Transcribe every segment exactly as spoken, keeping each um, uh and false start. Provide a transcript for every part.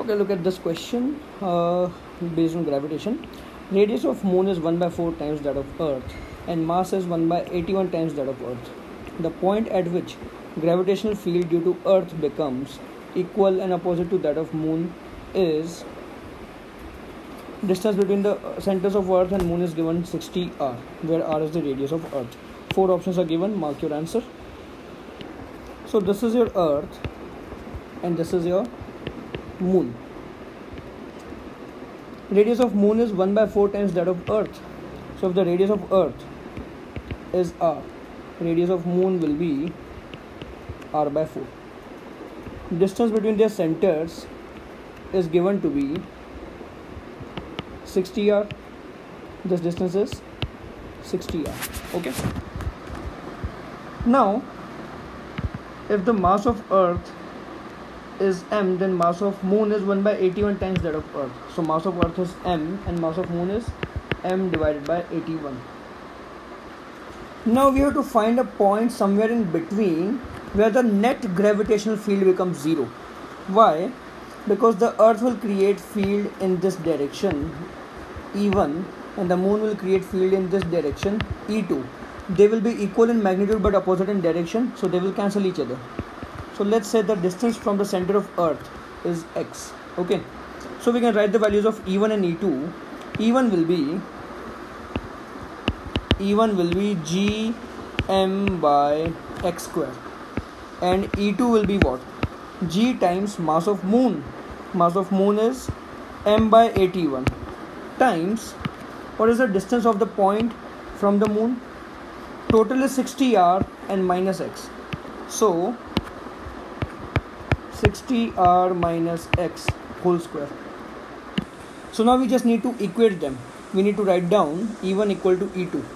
Okay, look at this question uh, based on gravitation. Radius of moon is one by four times that of earth and mass is one by eighty-one times that of earth. The point at which gravitational field due to earth becomes equal and opposite to that of moon is distance between the centers of earth and moon is given sixty r, where r is the radius of earth. Four options are given, mark your answer. So this is your earth and this is your moon. Radius of moon is one by four times that of earth. So if the radius of earth is r, radius of moon will be r by four. Distance between their centers is given to be sixty r. This distance is sixty r. Okay. Now, if the mass of earth is m, then mass of moon is one by eighty-one times that of earth. So mass of earth is m and mass of moon is m divided by eighty-one. Now we have to find a point somewhere in between where the net gravitational field becomes zero. Why? Because the earth will create field in this direction E one and the moon will create field in this direction E two. They will be equal in magnitude but opposite in direction, so they will cancel each other. So let's say the distance from the center of earth is x. Okay, so we can write the values of E one and E two. E one will be E one will be g m by x square and E two will be what? G times mass of moon. Mass of moon is m by eighty-one times what is the distance of the point from the moon? Total is sixty r and minus x. So sixty r minus x whole square. So now we just need to equate them. We need to write down E one equal to E two.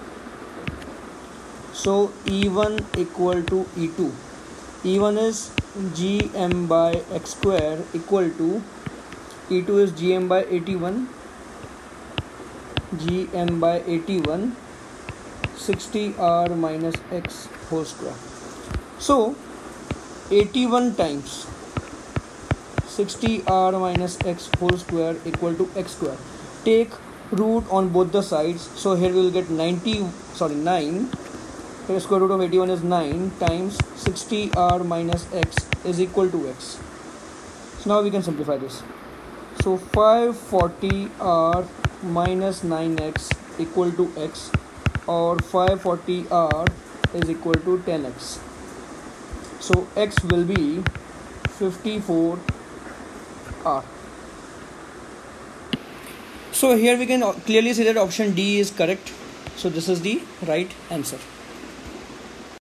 So E one equal to E two. E one is gm by x square equal to E two is gm by eighty-one. Gm by eighty-one. sixty r minus x whole square. So eighty-one times sixty r minus x whole square equal to x square. Take root on both the sides. So here we will get ninety, sorry nine. Here square root of eighty-one is nine times sixty r minus x is equal to x. So now we can simplify this. So five hundred forty r minus nine x equal to x, or five hundred forty r is equal to ten x. So x will be fifty-four r. So here we can clearly see that option D is correct. So this is the right answer.